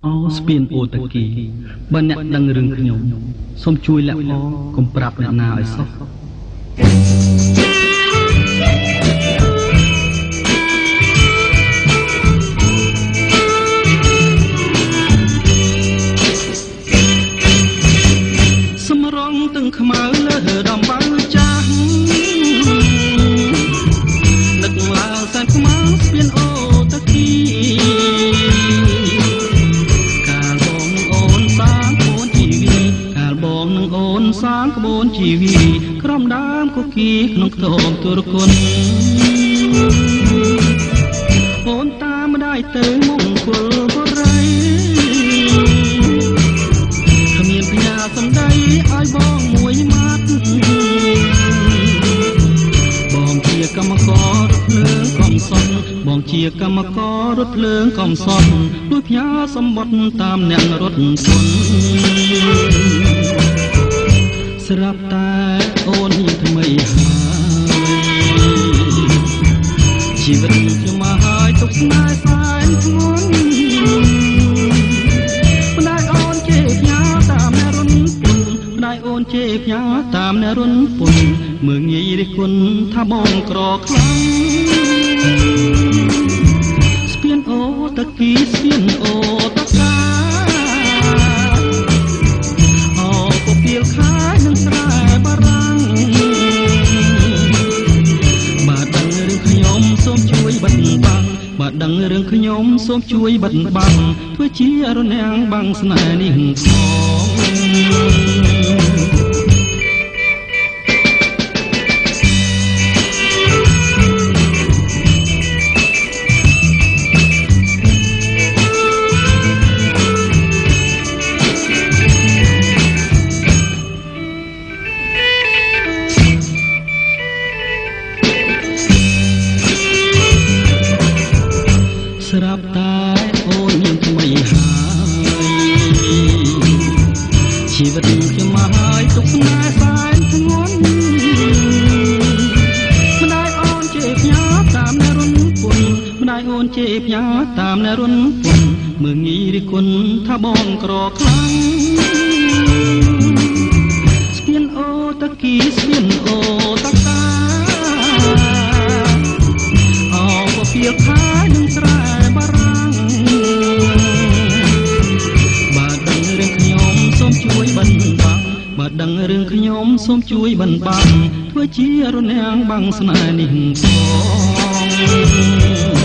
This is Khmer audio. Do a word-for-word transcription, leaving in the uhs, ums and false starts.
អូស្ពានអូតាគីបើអ្នកដឹងរឿងខ្ញុំសូមជួយលាក់អកុំប្រាប់អ្នកណាឲ្យសោះសម្រងទាំងខ្មៅលើដំបៅចាស់នឹកឡើងសែនខ្មៅស្ពានអូតាគីសាងក្បួនជីវីក្រំដើមគគីក្នុងខ្ទមទុរគុណអូនតាមម្ដាយទៅមង្គលបរិយគ្មានផ្ញើសំដីឲ្យបងមួយម៉ាត់បងជាកម្មកររថភ្លើងកំសត់បងជាកម្មកររថភ្លើងកំសត់ដូចផ្ញើសម្បត្តិតាមអ្នករត់ធនស្រាប់តែអូនមានថ្មីហើយជីវិតខ្ញុំមកហើយទុកស្នេហ៍សែនធ្ងន់ម្ដាយអូនជេរផ្ញើតាមអ្នករុនពុនម្ដាយអូនជេរផ្ញើតាមអ្នករុនពុនមើងងាយរិះគន់ថាបងក្រខ្លាំងស្ពានអូតាគីស្ពានអូតាកាអូពពៀលខាយនឹងស្រែបារាំងបើដឹងរឿងខ្ញុំសូមជួយបិទបាំងបើដឹងរឿងខ្ញុំសូមជួយបិទបាំងធ្វើជារនាំងបាំងស្នេហ៍នេះស្រាប់តែអូនមានថ្មីហើយជីវិតខ្ញុំមកហើយទុកស្នេហ៍សែនធ្ងន់ម្ដាយអូនជេរផ្ញើតាមអ្នករុនពុនម្ដាយអូនជេរផ្ញើតាមអ្នករុនពុនមើងងាយរិះគន់ថាបងក្រខ្លាំងស្ពានអូតាគីស្ពានអូតាកាអូពពៀលខាយនឹងស្រែបារាំងបើដឹងរឿងខ្ញុំសូមជួយបិទបាំងបើដឹងរឿងខ្ញុំសូមជួយបិទបាំងធ្វើជារនាំងបាំងស្នេហ៍នេះផង